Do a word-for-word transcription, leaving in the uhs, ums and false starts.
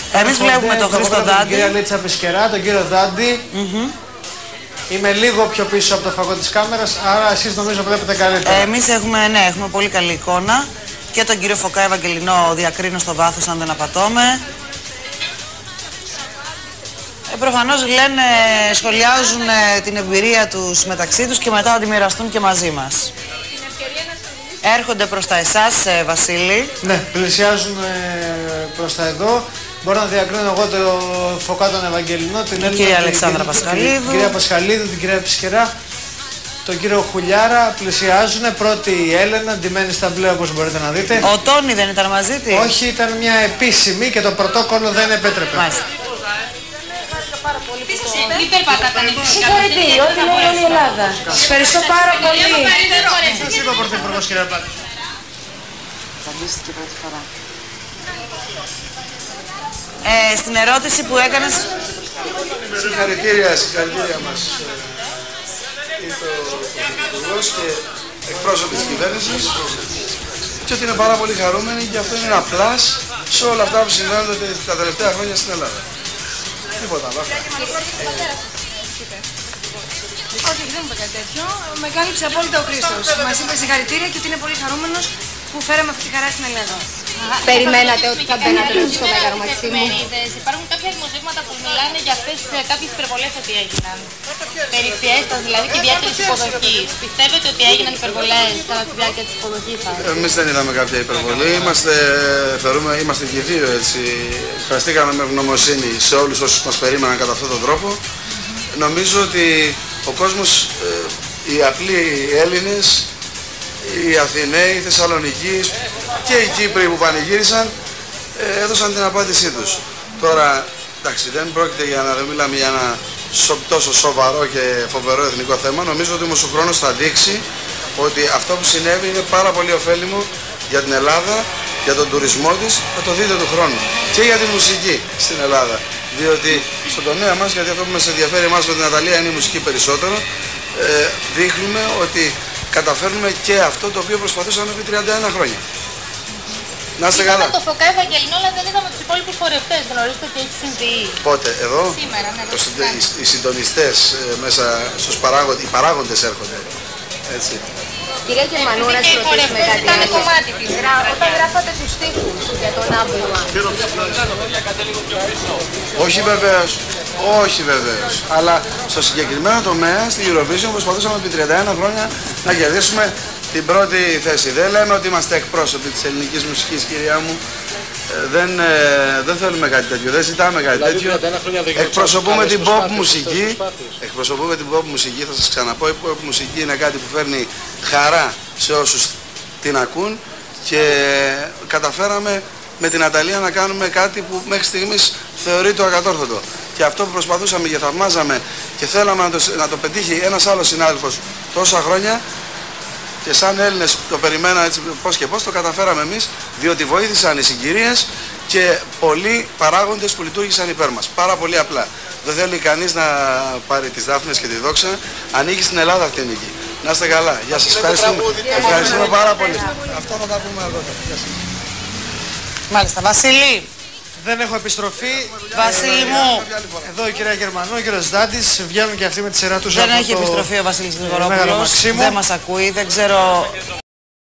Εμείς βλέπουμε τον Χρήστο Δάντη. Την κυρία Λίτσα Πισκερά, τον κύριο Δάντη. Mm-hmm. Είμαι λίγο πιο πίσω από το φαγό της κάμερας, άρα εσείς νομίζω βλέπετε καλύτερα. Ε, εμείς έχουμε, ναι, έχουμε πολύ καλή εικόνα. Και τον κύριο Φωκά Ευαγγελινό διακρίνω στο βάθος, αν δεν απατώμε. Ε, προφανώς λένε, σχολιάζουν ε, την εμπειρία τους μεταξύ τους και μετά θα τη μοιραστούν και μαζί μας. Έρχονται προς τα εσάς, ε, Βασίλη. Ναι, πλησιάζουν ε, προς τα εδώ. Μπορώ να διακρίνω εγώ τον Φωκά τον Ευαγγελινό, την Έλληνα, κυρία Αλεξάνδρα Πασχαλίδου, την κυρία Πασχαλίδου, την κυρία Πισκερά, τον κύριο Χουλιάρα. Πλησιάζουν. Πρώτη η Έλενα, ντυμένη στα μπλε όπως μπορείτε να δείτε. Ο Τόνι δεν ήταν μαζί της? Όχι, ήταν μια επίσημη και το πρωτόκολλο δεν επέτρεπε. Μάλιστα. Μην περπατάτε. Συγχαρητήρια, ό,τι λέει όλη η Ελλάδα. Σας ευχαριστώ πάρα πολύ. Σας είπα πρωθυπουργός, κύριε Πάτης. Φαντίστηκε πρώτη φορά. Ε, στην ερώτηση που έκανες... Συγχαρητήρια, συγχαρητήρια μας είπε ο πρωθυπουργός και εκπρόσωποι της κυβέρνησης και ότι είναι πάρα πολύ χαρούμενοι και αυτό είναι ένα πλάς σε όλα αυτά που συμβαίνουν τα τελευταία χρόνια στην Ελλάδα. Τίποτα άλλο. Όχι, δεν μου είπε κάτι τέτοιο. Με κάλυψε απόλυτα ο Χρήστος. Μας είπε συγχαρητήρια και ότι είναι πολύ χαρούμενος που φέραμε αυτή τη χαρά στην Ελλάδα. Περιμένατε ότι θα μπαίνατε στο Μέγαρο Μαξίμου? Υπάρχουν κάποια δημοσίευματα που μιλάνε για αυτές κάποιες υπερβολές ότι έγιναν. Περί φιέστας δηλαδή και διάρκεια της υποδοχής. Πιστεύετε ότι έγιναν υπερβολές κατά τη διάρκεια της υποδοχής σας? Εμείς δεν είδαμε κάποια υπερβολή. Είμαστε, θεωρούμε, είμαστε και δύο έτσι. Ευχαριστήκαμε με ευγνωμοσύνη σε όλους όσους μας περίμεναν κατά αυτόν τον τρόπο. Νομίζω ότι ο κόσμος, οι απλοί Έλληνες, οι Αθηναίοι, οι Θεσσαλονικοί και οι Κύπροι που πανηγύρισαν έδωσαν την απάντησή τους. Τώρα, εντάξει, δεν πρόκειται για να δεν μιλάμε για ένα τόσο σοβαρό και φοβερό εθνικό θέμα. Νομίζω ότι όμως ο χρόνος θα δείξει ότι αυτό που συνέβη είναι πάρα πολύ ωφέλιμο για την Ελλάδα, για τον τουρισμό της, θα το δείτε του χρόνου. Και για τη μουσική στην Ελλάδα. Διότι στον τομέα μας, γιατί αυτό που μας ενδιαφέρει εμάς με την Αταλία είναι η μουσική περισσότερο, ε, δείχνουμε ότι καταφέρνουμε και αυτό το οποίο προσπαθούσαμε επί τριάντα ένα χρόνια. Να είστε καλά. Είδαμε το Φωκά Ευαγγελινό, αλλά δεν είδαμε τους υπόλοιπους χορευτές. Γνωρίζετε τι έχει συμβεί? Πότε, εδώ? Σήμερα, ναι. Το, οι, οι συντονιστές ε, μέσα στους παράγοντες, οι παράγοντες έρχονται. Έτσι. Κυρία Γερμανού, να σας ρωτήσουμε κάτι άλλο. Όταν γράφατε τους στίχους για τον Άμπλωμα. Όχι βεβαίως, όχι βεβαίως. Αλλά στο συγκεκριμένο τομέα, στην Eurovision, προσπαθούσαμε επί τριάντα ένα χρόνια να κερδίσουμε την πρώτη θέση. Δεν λέμε ότι είμαστε εκπρόσωποι της ελληνικής μουσικής, κυρία μου. Ε, δεν, ε, δεν θέλουμε κάτι τέτοιο, δεν ζητάμε κάτι δηλαδή, τέτοιο. Εκπροσωπούμε την pop μουσική. Εκπροσωπούμε την pop μουσική, θα σας ξαναπώ. Η pop μουσική είναι κάτι που φέρνει χαρά σε όσους την ακούν και καταφέραμε με την Αταλία να κάνουμε κάτι που μέχρι στιγμής θεωρείται ακατόρθωτο. Και αυτό που προσπαθούσαμε και θαυμάζαμε και θέλαμε να το, να το πετύχει ένας άλλος συνάδελφος τόσα χρόνια, και σαν Έλληνες το περιμέναν έτσι πώς και πώς, το καταφέραμε εμείς, διότι βοήθησαν οι συγκυρίες και πολλοί παράγοντες που λειτουργήσαν υπέρ μας. Πάρα πολύ απλά. Δεν θέλει κανείς να πάρει τις δάφνες και τη δόξα, ανήκει στην Ελλάδα αυτή η νίκη. Να είστε καλά. Γεια σας. Ευχαριστούμε. Ευχαριστούμε πάρα πολύ. Αυτό θα τα πούμε αργότερα. Μάλιστα. Βασίλη. Δεν έχω επιστροφή. Βασίλη μου. Εδώ η κυρία Γερμανού, ο κύριος Δάντης, βγαίνουν και αυτοί με τη σειρά τους. Δεν έχει επιστροφή ο Βασίλης Γρηγορόπουλος. Δεν μας ακούει, δεν ξέρω...